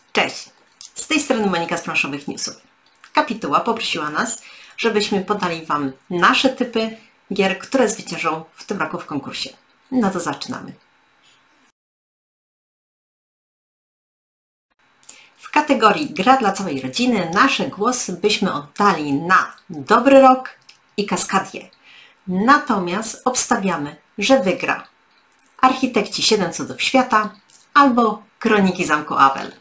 Cześć! Z tej strony Monika z Planszowych Newsów. Kapituła poprosiła nas, żebyśmy podali Wam nasze typy gier, które zwyciężą w tym roku w konkursie. No to zaczynamy. W kategorii Gra dla całej rodziny nasze głosy byśmy oddali na Dobry Rok i Kaskadię. Natomiast obstawiamy, że wygra Architekci 7 cudów świata albo Kroniki Zamku Abel.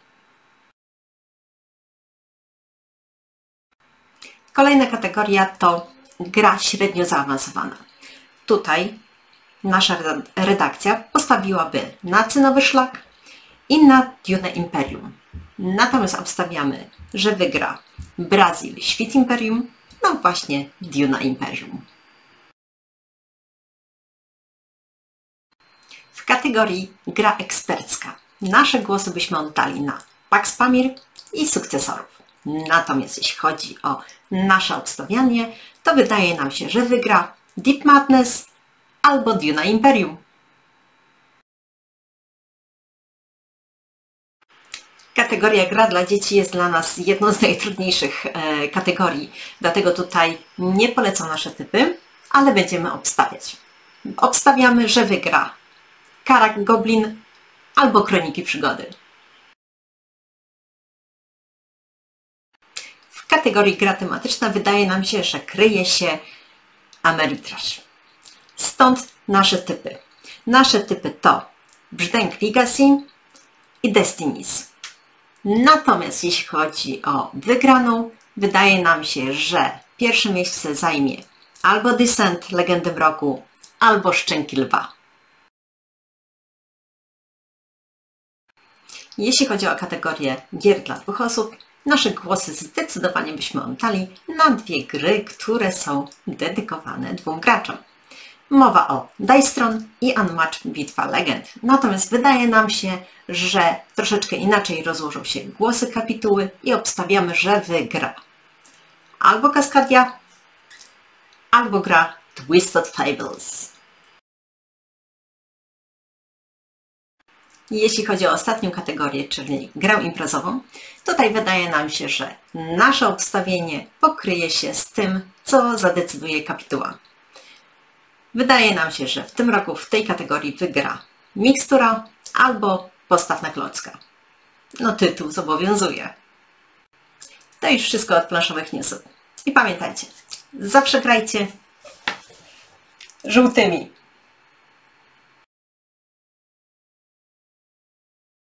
Kolejna kategoria to gra średnio zaawansowana. Tutaj nasza redakcja postawiłaby na Cynowy Szlak i na Dune Imperium. Natomiast obstawiamy, że wygra Brazil Świt Imperium, no właśnie Dune Imperium. W kategorii gra ekspercka nasze głosy byśmy oddali na Pax Pamir i Sukcesorów. Natomiast jeśli chodzi o nasze obstawianie, to wydaje nam się, że wygra Deep Madness albo Dune Imperium. Kategoria gra dla dzieci jest dla nas jedną z najtrudniejszych kategorii, dlatego tutaj nie polecam nasze typy, ale będziemy obstawiać. Obstawiamy, że wygra Karak Goblin albo Kroniki Przygody. W kategorii gra tematyczna wydaje nam się, że kryje się Ameritrash. Stąd nasze typy. Nasze typy to Brzdęk Legacy i Destinies. Natomiast jeśli chodzi o wygraną, wydaje nam się, że pierwsze miejsce zajmie albo Descent Legendy Mroku, albo Szczęki Lwa. Jeśli chodzi o kategorię gier dla 2 osób, nasze głosy zdecydowanie byśmy oddali na 2 gry, które są dedykowane 2 graczom. Mowa o Dice Throne i Unmatched Bitwa Legend. Natomiast wydaje nam się, że troszeczkę inaczej rozłożą się głosy kapituły i obstawiamy, że wygra albo Kaskadia, albo gra Twisted Fables. Jeśli chodzi o ostatnią kategorię, czyli grę imprezową, tutaj wydaje nam się, że nasze obstawienie pokryje się z tym, co zadecyduje kapituła. Wydaje nam się, że w tym roku w tej kategorii wygra Mikstura albo Postaw na klocka. No tytuł zobowiązuje. To już wszystko od Planszowych Newsów. I pamiętajcie, zawsze grajcie żółtymi.